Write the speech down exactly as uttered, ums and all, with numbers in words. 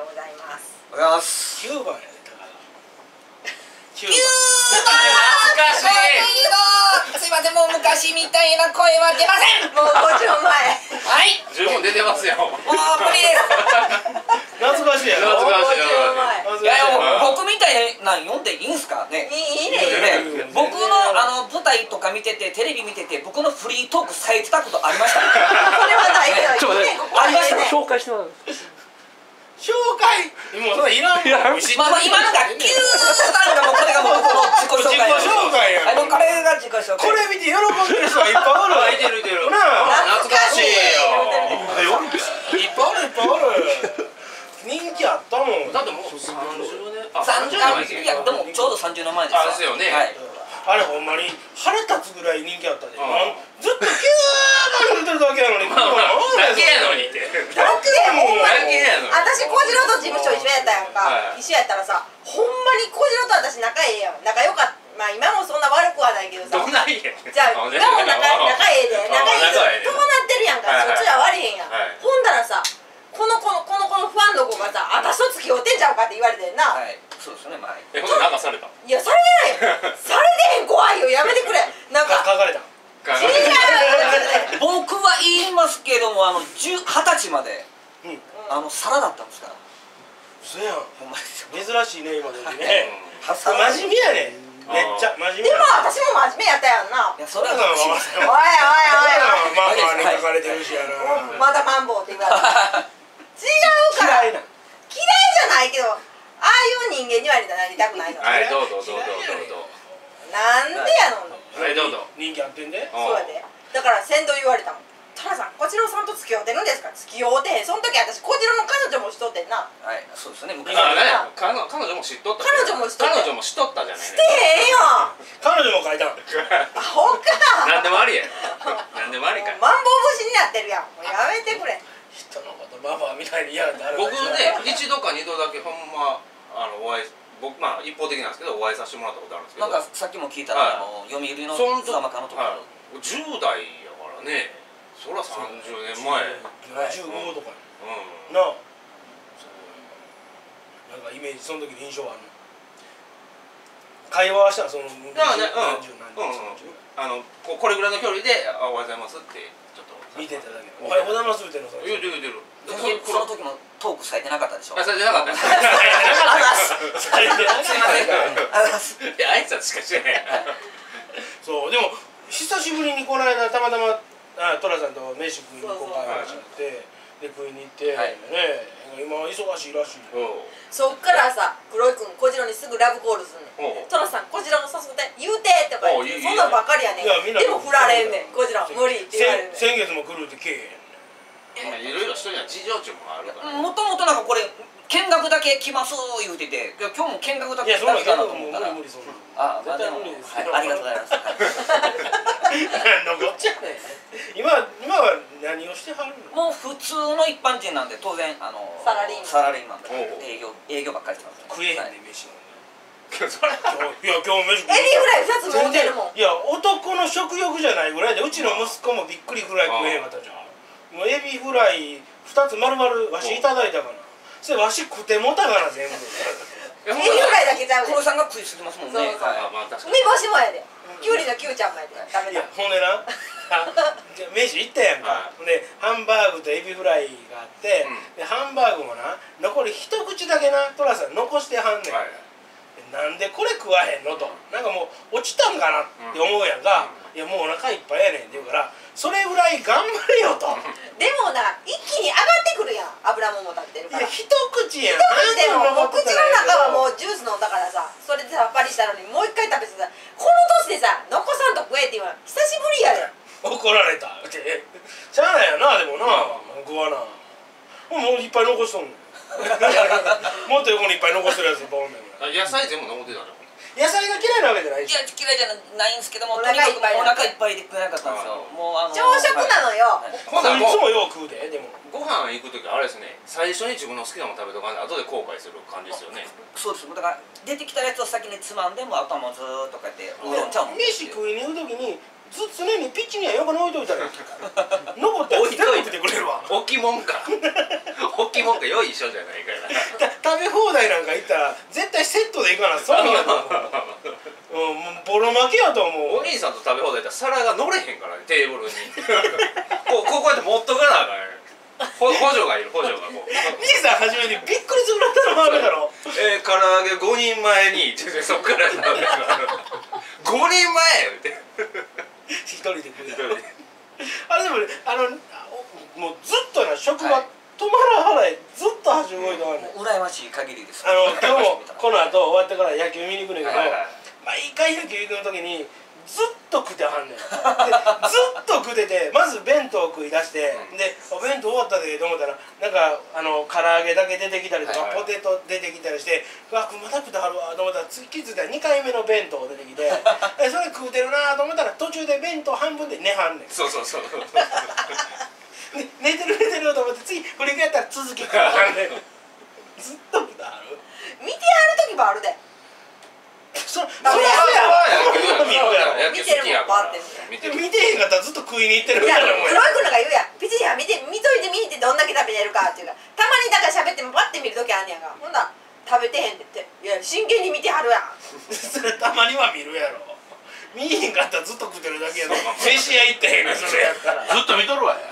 ございます。 おはようございます。 きゅうばんやね、高田。 きゅうばん懐かしい。 すいません、もう昔みたいな声は出ません。もうごじょうまえ。はい。 十分出てますよ。もう無理です。 懐かしいやろ。 懐かしい。 いや、僕みたいなん読んでいいんすかね。いいね。僕のあの舞台とか見てて、テレビ見てて、僕のフリートークされてたことありました。それはないけど。ありました。 紹介してもらう。 紹介もうそれいらんもん。 まあまあ今のがキューなんかもうこれがもう僕の自己紹介。 自己紹介や。 あのこれが自己紹介。 これ見て喜んでる人はいっぱいおるわ。 いてるいてる。 なあ。 懐かしいよ。 いっぱいおるいっぱいおる。人気あったもん。 だってもう三十年。あ、 三十年。いやでもちょうど三十年前です。 あ、ですよね。 あれほんまに腹立つぐらい人気あったで。ずっとキューバー言ってるだけやのに。 だけやのにって。 だけやもん。 だけやのに。 私小次郎と事務所一緒やったやんか。一緒やったらさ、ほんまに小次郎と私仲ええやん。仲良かった。まあ今もそんな悪くはないけどさ。 どんないや。 じゃあ今も仲仲ええで、仲ええで伴ってるやんか。そっちは悪いへんやん。ほんだらさ、この子のこの子のファンの子がさ、私と付き合ってんちゃうかって言われてんな。 そうですね、まあ。 え、ほんとなんかされた。 いや、されてないよ。されてへん、怖いよ、やめてくれ。なんか。 書かれた。 違う。 僕は言いますけども、あの十二十歳まで。あの皿だったんですから。 そうやん。珍しいね、今でね。真面目やね。めっちゃ真面目。 でも、私も真面目やったやんな。 いや、それは。 おいおいおい。まあまあに書かれてるしやな。 まだマンボウって言われる。違うから。嫌いじゃないけど。ああいう人間にはなりたくないの。 はい、どうぞどうぞどうぞ。 なんでやの。 はい、どうぞ。 人気あってんで。 そうやで。だから先導言われたもん。タラさん、小次郎さんと付き合ってるんですか。付き合うてへん。その時私小次郎の彼女もしとってんな。 はい、そうですね。 昔はね、彼女も知っとった。 彼女も知っとった。 彼女も知っとったじゃない。 してへんよ。 彼女も書いたん。 アホか。 なんでもありや。なんでもありか。 マンボウ節になってるやん。もうやめてくれ。 人のことババアみたいに嫌だ。 僕ね、一度か二度だけほんまあのお会い、僕まあ一方的なんですけどお会いさせてもらったことあるんですけど。 なんかさっきも聞いたら、あの読売の津田中のところ。 十代やからね。そら三十年前。 十五とか。 うん。 なあ。なんかイメージその時の印象はあるの。会話はしたその。 まあね、うんうんうん。あのここれぐらいの距離でおはようございますってちょっと見てただけ。おはようございますってのそれ。 言うてる言うてる。 その時もトークされてなかったでしょ。 あ、されてなかった。 されてなかった。すいません。 いや、挨拶しかしてない。 そう、でも久しぶりにこの間たまたまトラさんと飯食いに行こうか話になってで食いに行ってね、今忙しいらしい。 そっからさ、黒井君小次郎にすぐラブコールすんねん。トラさん小次郎の誘って言うてとか言って、そんなんばっかりやねん。でも振られんねん。小次郎無理って言われるねん。 先月も来るってけえへん。 いろいろ人には事情中もあるから。 もともとなんかこれ見学だけ来ます言うてて、今日も見学だけ来たかなと思ったら。 無理無理そんな。 あ、まあでもありがとうございます。 何のこっちゃねん。今今は何をしてはるの？ もう普通の一般人なんで当然あのサラリーマンサラリーマンで営業営業ばっかりしてます。 食えへんね飯は。 それいや今日飯。 エビフライふたつ持ってるもん。 いや男の食欲じゃないぐらいでうちの息子もびっくりぐらい食えへんかったじゃん。もうエビフライふたつ丸々わしいただいたから。それわし食ってもたから全部。 エビフライだけちゃうで。 黒さんが食いすぎますもんね。 梅干しもやで。きゅうりのきゅうちゃんもやで。食べた。 ほんでな飯行ったやんか。でハンバーグとエビフライがあってでハンバーグもな残り一口だけなトラさん残してはんねん。なんでこれ食わへんのとなんかもう落ちたんかなって思うやんか。いやもうお腹いっぱいやねんって言うからそれぐらい頑張れよと。 でもな一気に上がってくるやん。油もも立ってるから。 いや一口やん。 一口でももう口の中はもうジュース飲んだからさそれでさっぱりしたのにもう一回食べてさこの年でさ残さんと食えって言うの久しぶりやで。 怒られたってしゃあないやなでもな僕はなもういっぱい残しとんねん。もっと横にいっぱい残してるやついっぱいおんねん。 野菜全部残ってたじゃん。 野菜が嫌いなわけじゃないいや嫌いじゃないんですけどもとにかくお腹いっぱいで食えなかったんですよ。もうあの朝食なのよ。 ほんならいつもよう食うででもご飯行く時あれですね最初に自分の好きなもの食べとかんで後で後悔する感じですよね。 そうです。だから出てきたやつを先につまんでもあとはもうずーっとこうやってウーロン茶を飲んで飯食いに行く時にず常にピッチには横に置いといたら残ったら全部食ってくれるわ。 置きもんか置きもんかよいしょじゃないから食べ放題なんか行ったら絶対セットで行かな損やと思う。うん、もうボロ負けやと思う。 お兄さんと食べ放題行ったら皿が乗れへんからね、テーブルにこうこうやって持っとかなあかんね。補助がいる、補助がこう兄さん初めにびっくりするったのもあるだろ。 えー、唐揚げごにんまえにってそっからごにんまえって一人で食うあれでもね、あのもうずっとな職場、はい、止まらはらいずっと走り動いてはんねん。 羨ましい限りです。 あの今日もこの後終わってから野球見に行くねんけど、毎回野球行く時にずっと食ってはんねん。でずっと食ってて、まず弁当食い出して、うん、でお弁当終わったでと思ったらなんかあの唐揚げだけ出てきたりとか、はいはい、ポテト出てきたりして、うわまた食ってはるわと思ったら気づいたらにかいめの弁当出てきてそれ食うてるなと思ったら途中で弁当半分で寝はんねん。 そうそうそうね、寝てる寝てると思って次振り返ったら続き食うはんねんずっと食ってはる。 見てはる時もあるで。 そそれは見てるもんバーって見てへんかったらずっと食いに行ってるみたいなもんや。 黒井君なんか言うやん、ピチリは見て見といてみてどんだけ食べれるかっていうか、たまにだから喋ってもバッて見る時あんねやんか。ほんなら食べてへんって言って、いや真剣に見てはるやんそれたまには見るやろ。見えへんかったらずっと食ってるだけやろ。飯屋行ってへんねんそれやったら。 ずっと見とるわや。